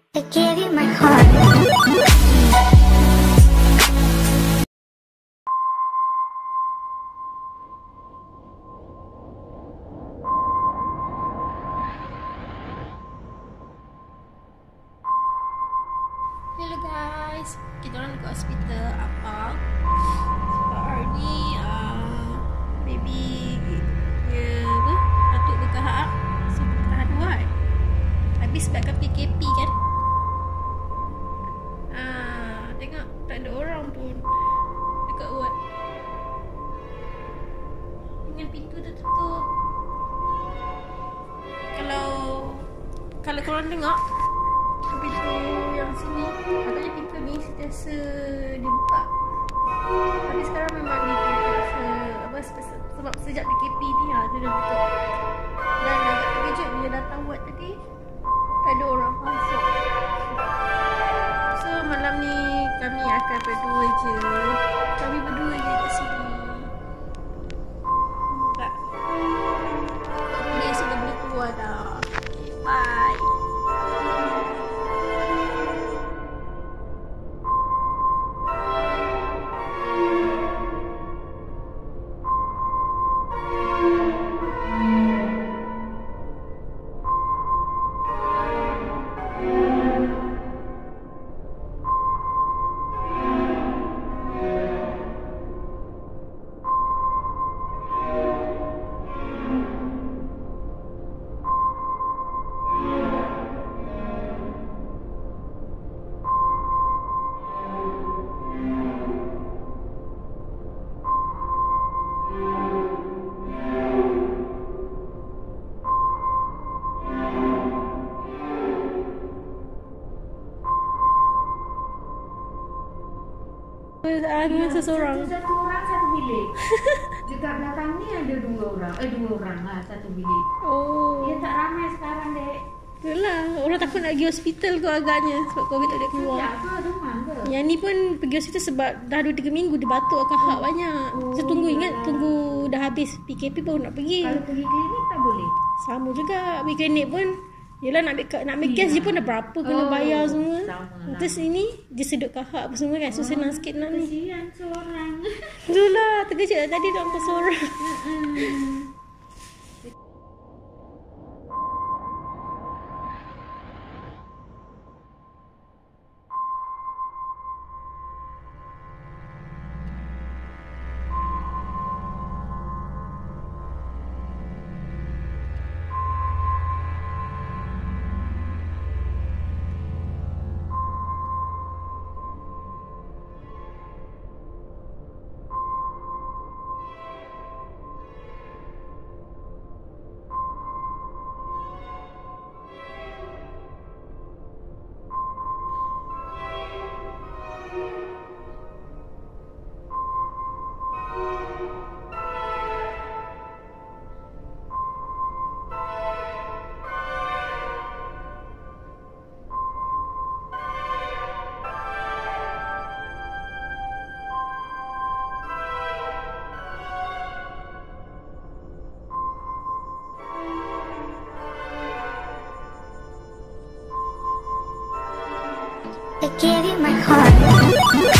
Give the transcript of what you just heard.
I gave you my heart. Hello guys, kita orang dekat hospital apa? Sebab hari ni baby dia apa? Batuk berkahak. So kita tahan buat. Habis sebabkan PKP kan? Tengok tak ada orang pun dekat ward. Dengan pintu tertutup. Kalau korang tengok pintu yang sini, agaknya pintu ni sentiasa dibuka. Tapi sekarang memang dia sebab sejak PKP ni dia dah tutup. Dan agak terkejut bila datang buat tadi tak ada orang masuk. So malam ni kami akan berdua je. Kami berdua je kat sini. Tak. Dia sudah boleh keluar dah. Bye. Seseorang. Satu orang satu bilik. Dekat belakang ni ada dua orang lah satu bilik. Oh. Dia tak ramai sekarang dek. Itulah, orang takut nak pergi hospital kau agaknya sebab COVID tak boleh keluar. Sejak ke rumah ke? Yang ni pun pergi hospital sebab dah 2-3 minggu dia batuk kahak banyak. So tunggu dah habis PKP baru nak pergi. Kalau pergi klinik tak boleh. Sama juga, pergi klinik pun yelah nak ambil gas je pun dah berapa kena bayar semua. Sama lah. Terus ini dia sedut kahak apa semua kan. So senang sikit nak ni. Kesian seorang. Itulah, terkejut tadi dia orang seorang. I gave you my heart.